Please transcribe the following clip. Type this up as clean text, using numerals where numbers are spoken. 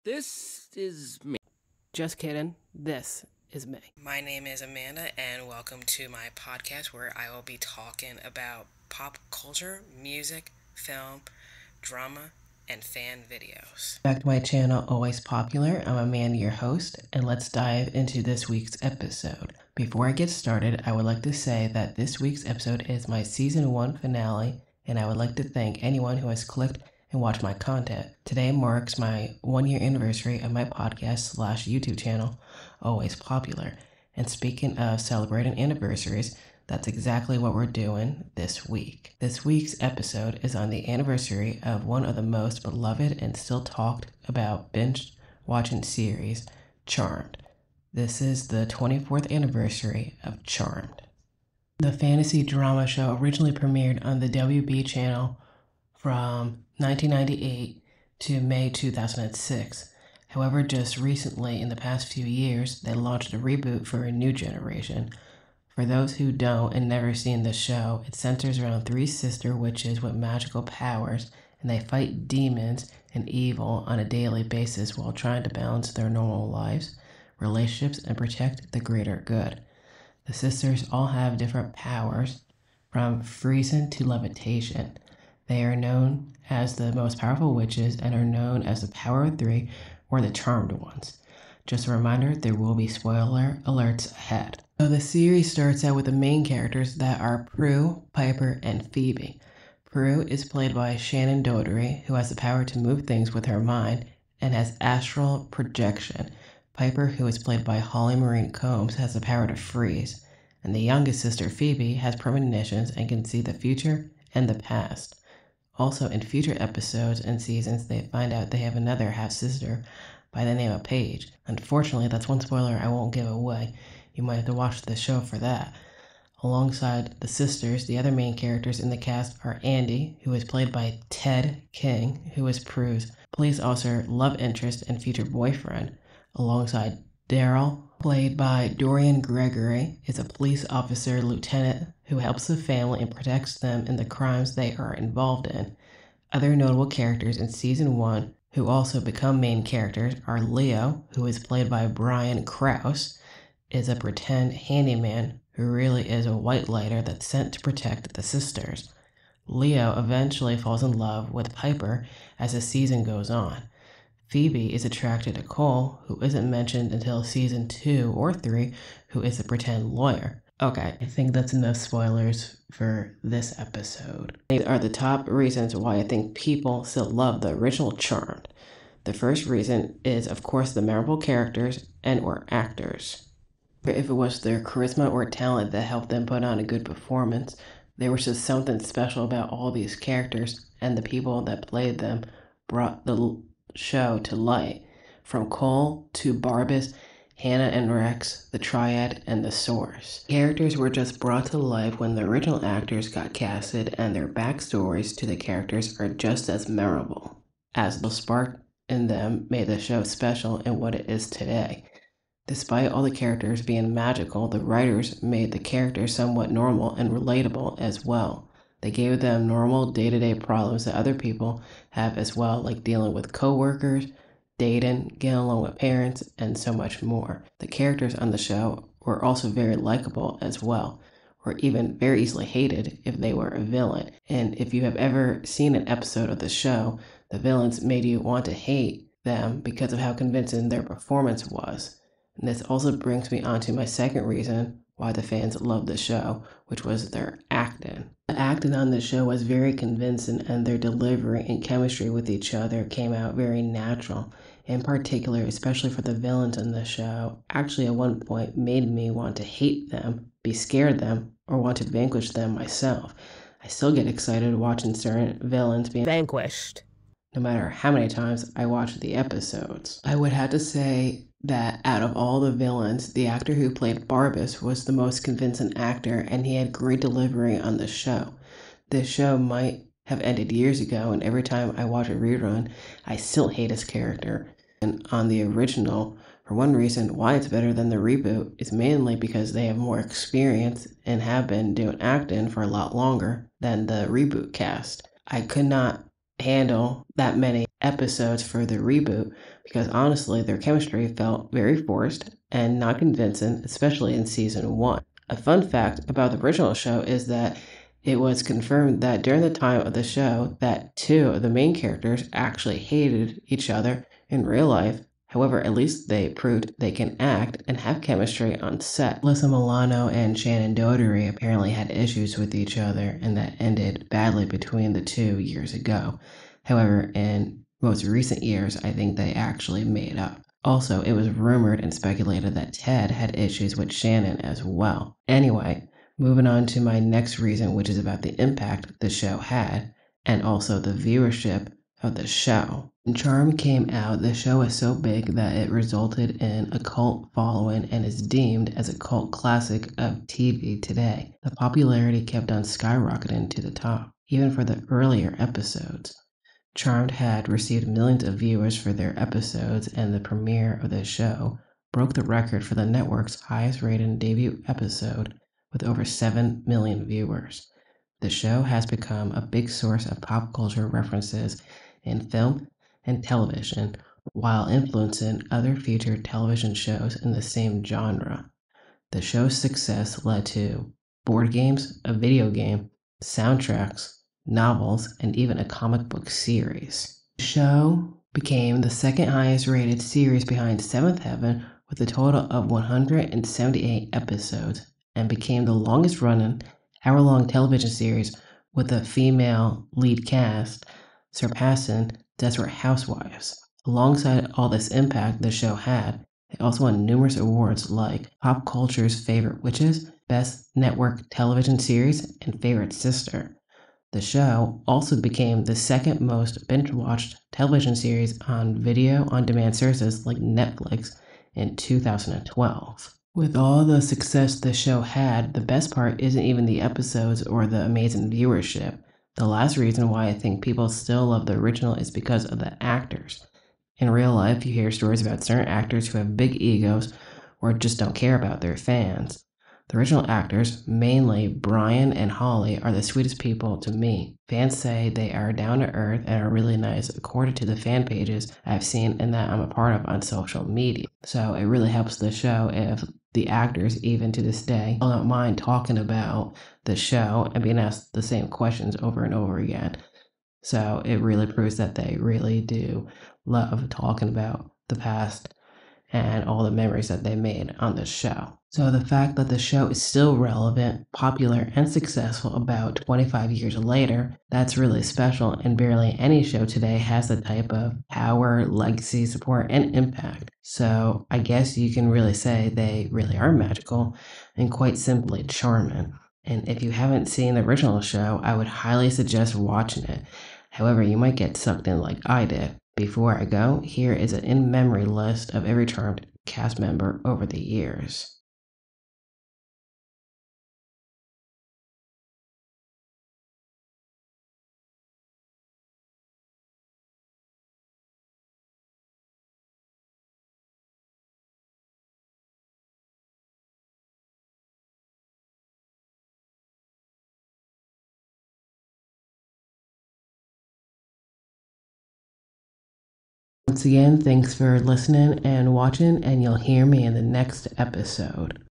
This is me. Just kidding. This is me. My name is Amanda, and welcome to my podcast where I will be talking about pop culture, music, film, drama, and fan videos. Back to my channel, Always Popular. I'm Amanda, your host, and let's dive into this week's episode. Before I get started, I would like to say that this week's episode is my season 1 finale, and I would like to thank anyone who has clicked and watched my content. Today marks my 1-year anniversary of my podcast / YouTube channel, Always Popular. And speaking of celebrating anniversaries, that's exactly what we're doing this week. This week's episode is on the anniversary of one of the most beloved and still talked about binge watching series, Charmed. This is the 24th anniversary of Charmed. The fantasy drama show originally premiered on the WB channel from 1998 to May 2006. However, just recently, in the past few years, they launched a reboot for a new generation. For those who don't and never seen the show, it centers around 3 sister witches with magical powers, and they fight demons and evil on a daily basis while trying to balance their normal lives, relationships, and protect the greater good. The sisters all have different powers, from freezing to levitation. They are known as the most powerful witches and are known as the Power of 3 or the Charmed ones. Just a reminder, there will be spoiler alerts ahead. So the series starts out with the main characters that are Prue, Piper, and Phoebe. Prue is played by Shannon Doherty, who has the power to move things with her mind and has astral projection. Piper, who is played by Holly Marie Combs, has the power to freeze. And the youngest sister, Phoebe, has premonitions and can see the future and the past. Also, in future episodes and seasons, they find out they have another half-sister by the name of Paige. Unfortunately, that's one spoiler I won't give away. You might have to watch the show for that. Alongside the sisters, the other main characters in the cast are Andy, who is played by Ted King, who is Prue's police officer, love interest, and future boyfriend. Alongside Daryl, played by Dorian Gregory, is a police officer lieutenant who helps the family and protects them in the crimes they are involved in. Other notable characters in season 1 who also become main characters are Leo, who is played by Brian Krause, is a pretend handyman who really is a white lighter that's sent to protect the sisters. Leo eventually falls in love with Piper as the season goes on. Phoebe is attracted to Cole, who isn't mentioned until season 2 or 3, who is a pretend lawyer. Okay, I think that's enough spoilers for this episode. These are the top reasons why I think people still love the original Charmed. The first reason is, of course, the memorable characters and or actors. If it was their charisma or talent that helped them put on a good performance, there was just something special about all these characters, and the people that played them brought the show to light. From Cole to Barbas, Hannah and Rex, the Triad, and the Source. Characters were just brought to life when the original actors got casted, and their backstories to the characters are just as memorable, as the spark in them made the show special in what it is today. Despite all the characters being magical, the writers made the characters somewhat normal and relatable as well. They gave them normal day-to-day problems that other people have as well, like dealing with coworkers, dating, getting along with parents, and so much more. The characters on the show were also very likable as well, or even very easily hated if they were a villain. And if you have ever seen an episode of the show, the villains made you want to hate them because of how convincing their performance was. And this also brings me on to my second reason why the fans loved the show, which was their acting. The acting on the show was very convincing, and their delivery and chemistry with each other came out very natural. In particular, especially for the villains in the show, actually at one point made me want to hate them, be scared of them, or want to vanquish them myself. I still get excited watching certain villains being Vanquished. no matter how many times I watch the episodes. I would have to say that out of all the villains, the actor who played Barbas was the most convincing actor, and he had great delivery on the show. This show might have ended years ago, and every time I watch a rerun, I still hate his character. And on the original, for one reason why it's better than the reboot is mainly because they have more experience and have been doing acting for a lot longer than the reboot cast. I could not handle that many episodes for the reboot because honestly, their chemistry felt very forced and not convincing, especially in season 1. A fun fact about the original show is that it was confirmed that during the time of the show that two of the main characters actually hated each other in real life. However, at least they proved they can act and have chemistry on set. AlyssaMilano and Shannon Doherty apparently had issues with each other, and that ended badly between the two years ago. However, in most recent years, I think they actually made up. Also, it was rumored and speculated that Ted had issues with Shannon as well. Anyway, moving on to my next reason, which is about the impact the show had, and also the viewership of the show. When Charmed came out, the show was so big that it resulted in a cult following and is deemed as a cult classic of TV today. The popularity kept on skyrocketing to the top, even for the earlier episodes. Charmed had received millions of viewers for their episodes, and the premiere of the show broke the record for the network's highest rated debut episode with over 7 million viewers. The show has become a big source of pop culture references in film and television, while influencing other future television shows in the same genre. The show's success led to board games, a video game, soundtracks, novels, and even a comic book series. The show became the second highest rated series behind Seventh Heaven with a total of 178 episodes, and became the longest running hour-long television series with a female lead cast, surpassing Desperate Housewives. Alongside all this impact the show had, it also won numerous awards like Pop Culture's Favorite Witches, Best Network Television Series, and Favorite Sister. The show also became the second most binge-watched television series on video-on-demand services like Netflix in 2012. With all the success the show had, the best part isn't even the episodes or the amazing viewership. The last reason why I think people still love the original is because of the actors. In real life, you hear stories about certain actors who have big egos or just don't care about their fans. The original actors, mainly Brian and Holly, are the sweetest people to me. Fans say they are down to earth and are really nice according to the fan pages I've seen and that I'm a part of on social media. So it really helps the show if the actors, even to this day, don't mind talking about the show and being asked the same questions over and over again. So it really proves that they really do love talking about the past and all the memories that they made on the show. So the fact that the show is still relevant, popular, and successful about 25 years later, that's really special, and barely any show today has the type of power, legacy, support, and impact. So I guess you can really say they really are magical and quite simply charming. And if you haven't seen the original show, I would highly suggest watching it. However, you might get sucked in like I did. Before I go, here is an in-memory list of every Charmed cast member over the years. Once again, thanks for listening and watching, and you'll hear me in the next episode.